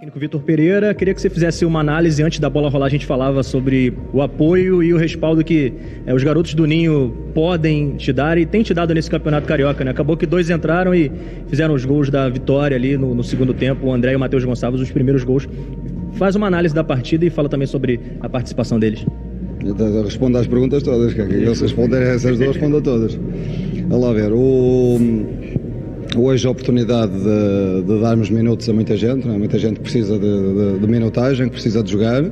Técnico Vitor Pereira, queria que você fizesse uma análise. Antes da bola rolar, a gente falava sobre o apoio e o respaldo que os garotos do Ninho podem te dar e têm te dado nesse Campeonato Carioca, né? Acabou que 2 entraram e fizeram os gols da vitória ali no segundo tempo, o André e o Matheus Gonçalves, os primeiros gols. Faz uma análise da partida e fala também sobre a participação deles. Eu respondo às perguntas todas, que eles responderem essas duas, respondo a todas. Vamos lá ver, hoje a oportunidade de darmos minutos a muita gente, não é? Muita gente precisa de minutagem, que precisa de jogar,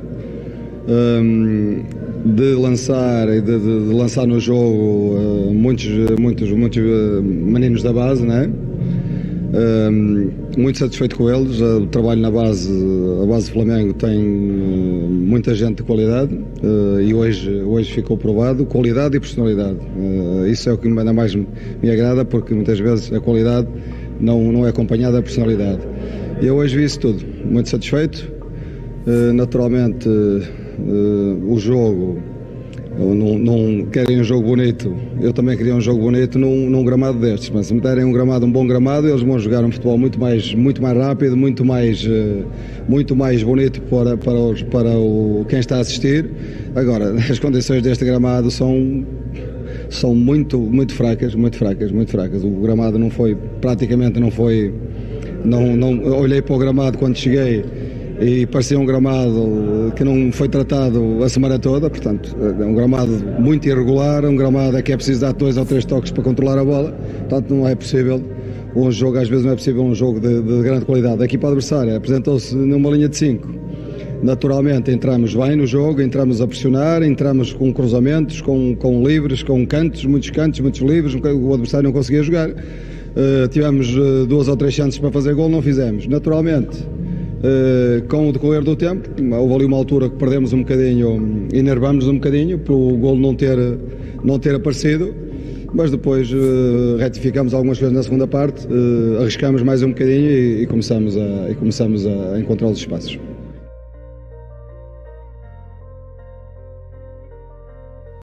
de lançar e de lançar no jogo muitos meninos da base, não é? Muito satisfeito com eles. O trabalho na base, a base do Flamengo tem muita gente de qualidade e hoje ficou provado qualidade e personalidade. Isso é o que ainda mais me agrada, porque muitas vezes a qualidade não é acompanhada da personalidade. E eu hoje vi isso tudo, muito satisfeito. Naturalmente o jogo, não querem um jogo bonito, eu também queria um jogo bonito num gramado destes, mas se me derem um bom gramado, eles vão jogar um futebol muito mais rápido, muito mais bonito para quem está a assistir. Agora, as condições deste gramado são muito fracas. O gramado praticamente não foi, olhei para o gramado quando cheguei e parecia um gramado que não foi tratado a semana toda, portanto é um gramado muito irregular, um gramado que é preciso dar 2 ou 3 toques para controlar a bola, portanto não é possível um jogo, às vezes não é possível um jogo de grande qualidade. A equipa adversária apresentou-se numa linha de 5, naturalmente entramos bem no jogo, entramos a pressionar, entramos com cruzamentos, com livres, com muitos cantos, muitos livres, o adversário não conseguia jogar, tivemos 2 ou 3 chances para fazer gol, não fizemos, naturalmente. Com o decorrer do tempo, houve ali uma altura que perdemos um bocadinho, enervamos um bocadinho, para o golo não ter aparecido, mas depois retificamos algumas coisas na segunda parte, arriscamos mais um bocadinho e começamos a encontrar os espaços.